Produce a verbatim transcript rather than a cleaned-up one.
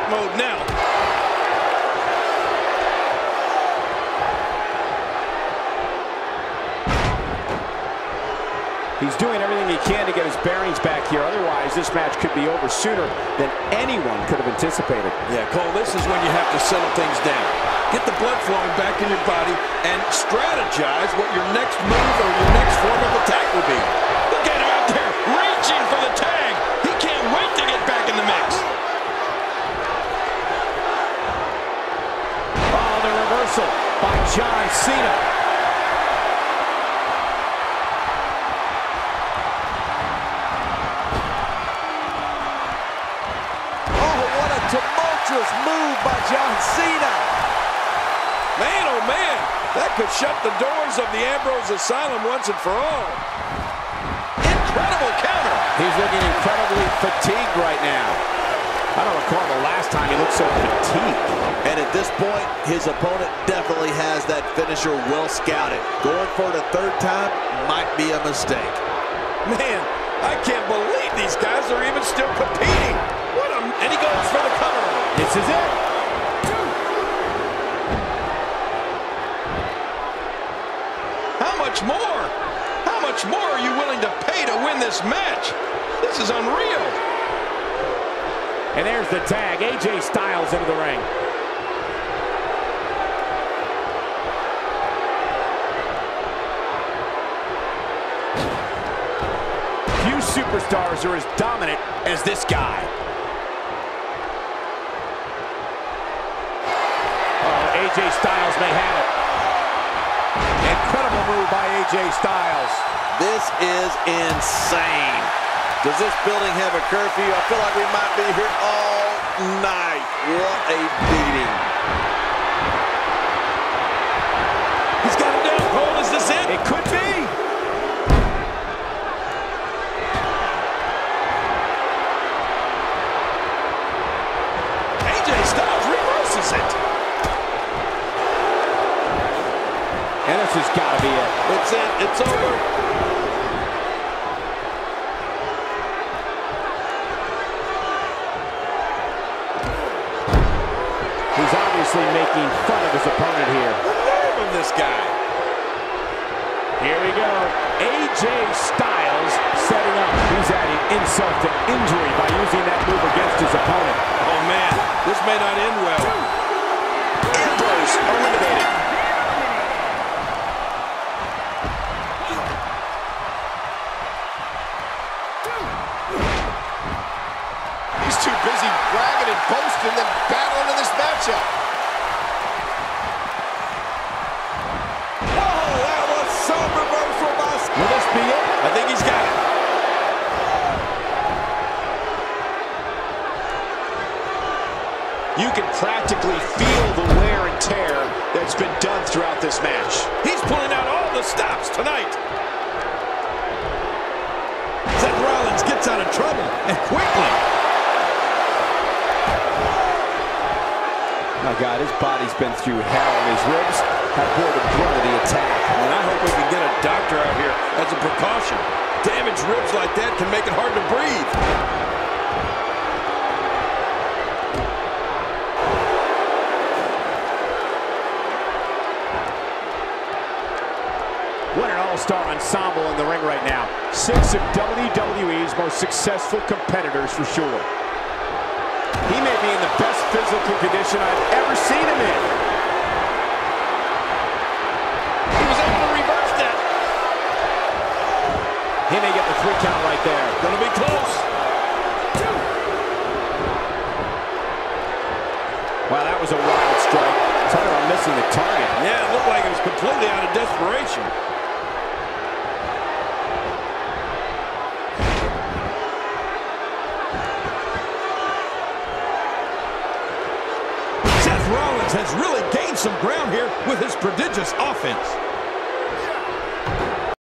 mode now. He's doing everything he can to get his bearings back here. Otherwise, this match could be over sooner than anyone could have anticipated. Yeah, Cole, this is when you have to settle things down. Get the blood flowing back in your body and strategize what your next move or your next form of attack will be. Look at him out there reaching for the tag. He can't wait to get back in the mix. Oh, the reversal by John Cena. Tumultuous move by John Cena. Man, oh man, that could shut the doors of the Ambrose Asylum once and for all. Incredible counter. He's looking incredibly fatigued right now. I don't recall the last time he looked so fatigued. And at this point, his opponent definitely has that finisher well scouted. Going for it a third time might be a mistake. Man, I can't believe these guys are even still competing. What a... And he goes for the cover. This is it. How much more? How much more are you willing to pay to win this match? This is unreal. And there's the tag. A J Styles into the ring. Few superstars are as dominant as this guy. A J Styles may have it. Incredible move by A J Styles. This is insane. Does this building have a curfew? I feel like we might be here all night. What a beating. He's got him down, Cole. Is this it? It could be. A J Styles reverses it. And this has got to be it. It's it. It's over. He's obviously making fun of his opponent here. The nerve of this guy. Here we go. A J Styles setting up. He's adding insult to injury by using that move against his opponent. Oh, man. This may not end well. Ambrose eliminated. He's too busy bragging and boasting than battling in this matchup. Oh, that was some reversal by Cena. Will this be it? I think he's got it. You can practically feel the wear and tear that's been done throughout this match. He's pulling out all the stops tonight. Seth Rollins gets out of trouble, and quickly. My God, his body's been through hell, and his ribs have bore the brunt of the attack. And I hope we can get a doctor out here as a precaution. Damaged ribs like that can make it hard to breathe. What an all-star ensemble in the ring right now. Six of W W E's most successful competitors for sure. He may be in the best physical condition I've ever seen him in. He was able to reverse that. He may get the three count right there. Gonna be close. Wow, that was a wild strike. Talk about missing the target. Yeah, it looked like it was completely out of desperation. Seth Rollins has really gained some ground here with his prodigious offense.